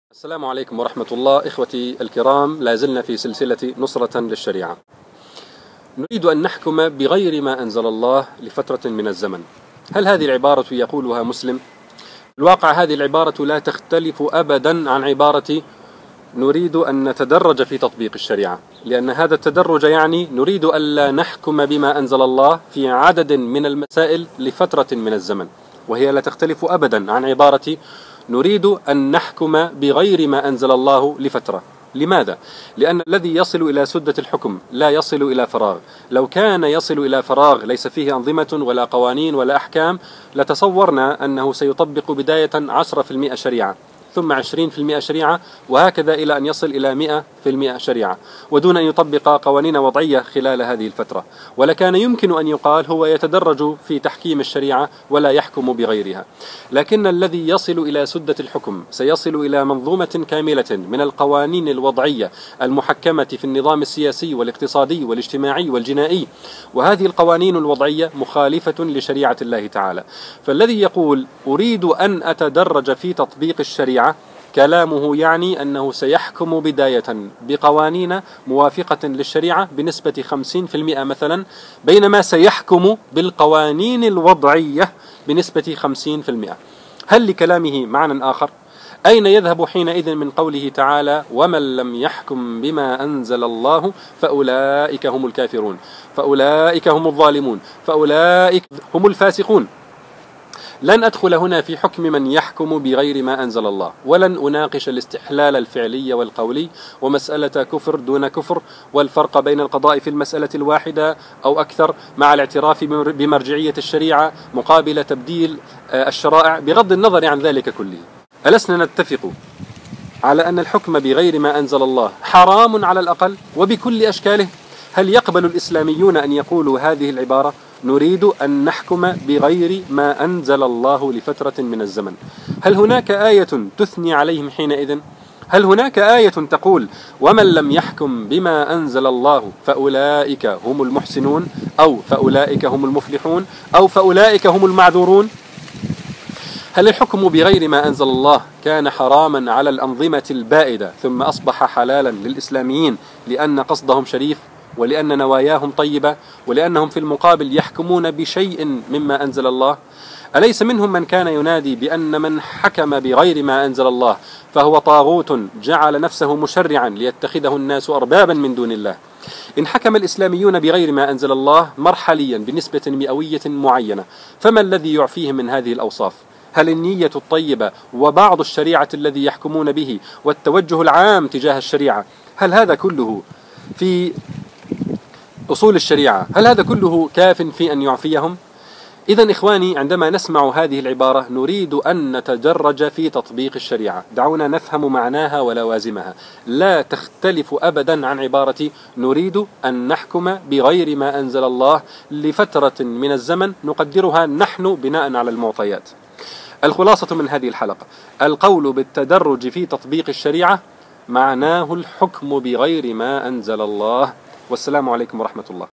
السلام عليكم ورحمة الله. إخوتي الكرام، لا زلنا في سلسلة نصرة للشريعة. نريد أن نحكم بغير ما أنزل الله لفترة من الزمن. هل هذه العبارة يقولها مسلم؟ الواقع هذه العبارة لا تختلف أبدا عن عبارة نريد أن نتدرج في تطبيق الشريعة، لأن هذا التدرج يعني نريد ألا نحكم بما أنزل الله في عدد من المسائل لفترة من الزمن، وهي لا تختلف أبدا عن عبارة نريد أن نحكم بغير ما أنزل الله لفترة. لماذا؟ لأن الذي يصل إلى سدة الحكم لا يصل إلى فراغ. لو كان يصل إلى فراغ ليس فيه أنظمة ولا قوانين ولا أحكام لتصورنا أنه سيطبق بداية 10% شريعة، ثم 20% شريعة، وهكذا إلى أن يصل إلى 100% شريعة، ودون أن يطبق قوانين وضعية خلال هذه الفترة. ولكان يمكن أن يقال هو يتدرج في تحكيم الشريعة ولا يحكم بغيرها. لكن الذي يصل إلى سدة الحكم سيصل إلى منظومة كاملة من القوانين الوضعية المحكمة في النظام السياسي والاقتصادي والاجتماعي والجنائي، وهذه القوانين الوضعية مخالفة لشريعة الله تعالى. فالذي يقول أريد أن أتدرج في تطبيق الشريعة كلامه يعني أنه سيحكم بداية بقوانين موافقة للشريعة بنسبة 50% مثلا، بينما سيحكم بالقوانين الوضعية بنسبة 50%. هل لكلامه معنى آخر؟ أين يذهب حينئذ من قوله تعالى ومن لم يحكم بما أنزل الله فأولئك هم الكافرون، فأولئك هم الظالمون، فأولئك هم الفاسقون؟ لن أدخل هنا في حكم من يحكم بغير ما أنزل الله، ولن أناقش الاستحلال الفعلي والقولي ومسألة كفر دون كفر، والفرق بين القضاء في المسألة الواحدة أو أكثر مع الاعتراف بمرجعية الشريعة مقابل تبديل الشرائع، بغض النظر عن ذلك كله. ألسنا نتفق على أن الحكم بغير ما أنزل الله حرام على الأقل وبكل أشكاله؟ هل يقبل الإسلاميون أن يقولوا هذه العبارة نريد أن نحكم بغير ما أنزل الله لفترة من الزمن؟ هل هناك آية تثني عليهم حينئذ؟ هل هناك آية تقول ومن لم يحكم بما أنزل الله فأولئك هم المحسنون، أو فأولئك هم المفلحون، أو فأولئك هم المعذورون؟ هل الحكم بغير ما أنزل الله كان حراما على الأنظمة البائدة ثم أصبح حلالا للإسلاميين لأن قصدهم شريف ولأن نواياهم طيبة ولأنهم في المقابل يحكمون بشيء مما أنزل الله؟ أليس منهم من كان ينادي بأن من حكم بغير ما أنزل الله فهو طاغوت جعل نفسه مشرعا ليتخذه الناس أربابا من دون الله؟ إن حكم الإسلاميون بغير ما أنزل الله مرحليا بنسبة مئوية معينة، فما الذي يعفيهم من هذه الأوصاف؟ هل النية الطيبة وبعض الشريعة الذي يحكمون به والتوجه العام تجاه الشريعة، هل هذا كله في أصول الشريعة، هل هذا كله كاف في أن يعفيهم؟ إذن إخواني، عندما نسمع هذه العبارة نريد أن نتدرج في تطبيق الشريعة، دعونا نفهم معناها ولوازمها. لا تختلف أبدا عن عبارة نريد أن نحكم بغير ما أنزل الله لفترة من الزمن نقدرها نحن بناء على المعطيات. الخلاصة من هذه الحلقة: القول بالتدرج في تطبيق الشريعة معناه الحكم بغير ما أنزل الله. والسلام عليكم ورحمة الله.